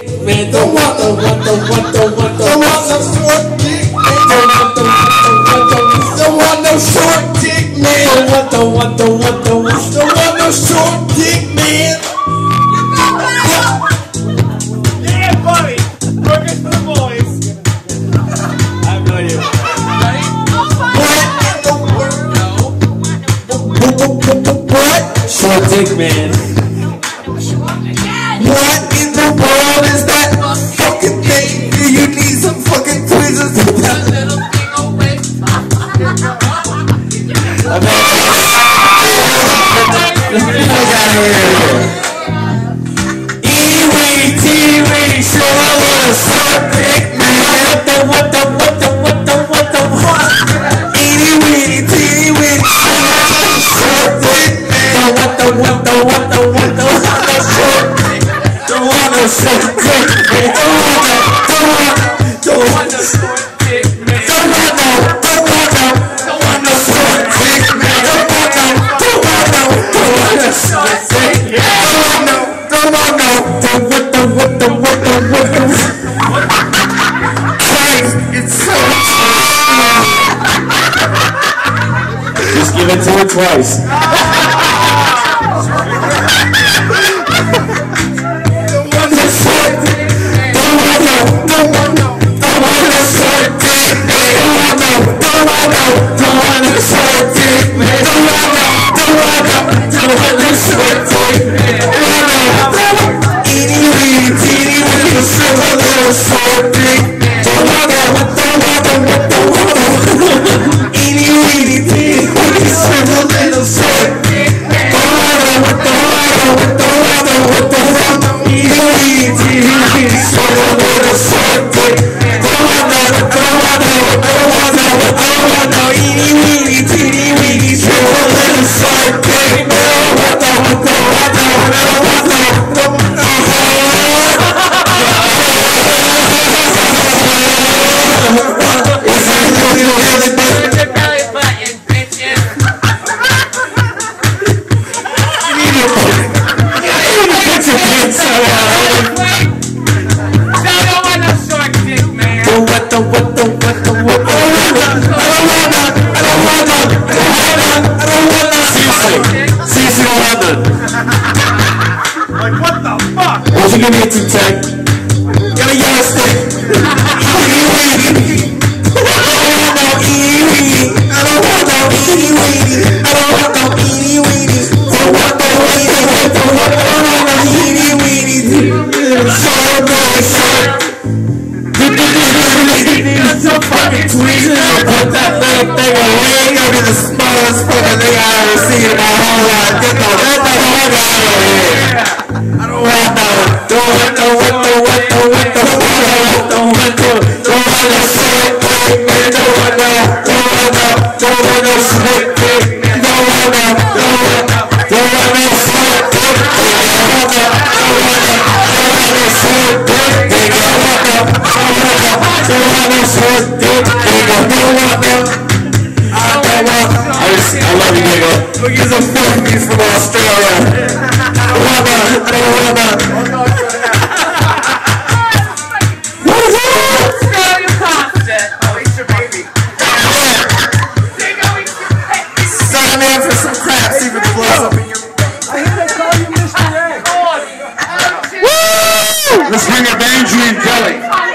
Man, don't want no short dick. Don't want no short dick, man. Don't want no short dick, man. Yeah, buddy. Working for the boys. I have no idea. What? Short dick, man. What in the world is that fucking thing? Do you need some fucking tweezers to that little thing away? Eewee, teewee, show a little short dick, man. What the? Eewee, teewee, show a little short dick, man. What the short dick? Don't want no short dick, man. Don't want no short dick, man. Don't want no short dick, man. Don't want no short dick, man. Christ, it's so just give it to her twice. Like, what the fuck? Won't you give me a tic-tac? Give me a yellow stick. Some fucking tweezers and put that little thing away. Gonna be the smartest fucking thing I ever seen in my whole life. Get the fuck out of here. I don't want no short dick. I love you, nigga. Look, he's a fucking piece from Australia. Sign me up for some crap, see if it blows up in your... I hear they call you Mr. A. Let's bring up Angie and Kelly.